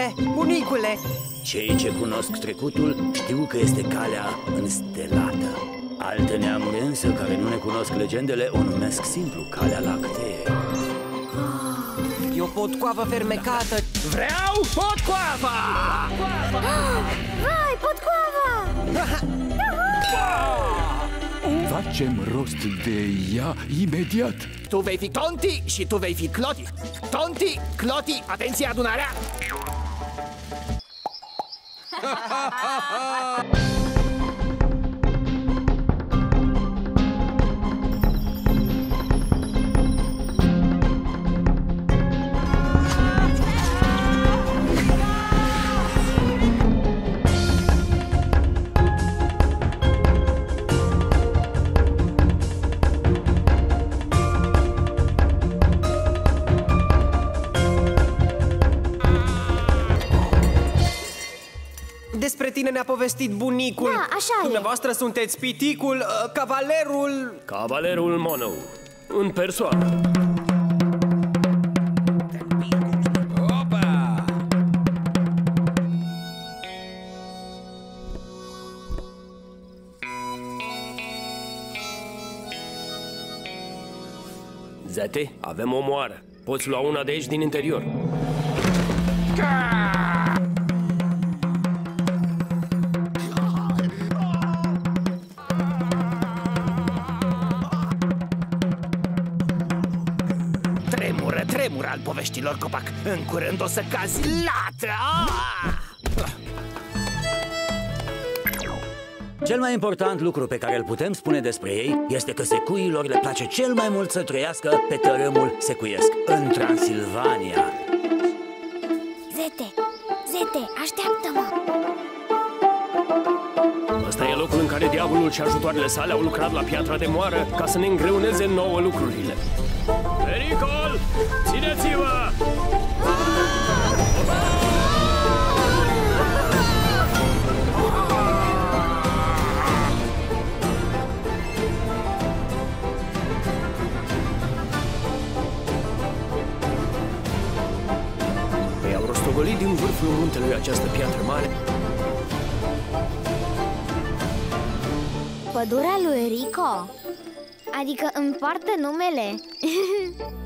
Bunicule, bunicule! Cei ce cunosc trecutul știu că este calea înstelată. Alte neamuri însă care nu ne cunosc legendele o numesc simplu calea lactee. E o potcoavă fermecată. Vreau potcoava! Vai, potcoava! Facem rost de ea imediat. Tu vei fi Tonti și tu vei fi Cloti. Tonti, Cloti, atenție adunarea! Despre tine ne-a povestit bunicul. Da, așa e. Dumneavoastră sunteți piticul, cavalerul... Cavalerul Mono, în persoană. Opa! Zete, avem o moară. Poți lua una de aici din interior. Tremură al poveștilor, copac. În curând o să cazi latră. Cel mai important lucru pe care îl putem spune despre ei este că secuiilor le place cel mai mult să trăiască pe tărâmul secuiesc, în Transilvania. Zete, așteaptă-mă! Ăsta e locul în care diavolul și ajutoarele sale au lucrat la piatra de moară ca să ne îngreuneze nouă lucrurile. Pericol! Țineți-vă! I-au rostogolit din vârful muntelui această piatră mare. Pădurea lui Rico? Adică îmi poartă numele?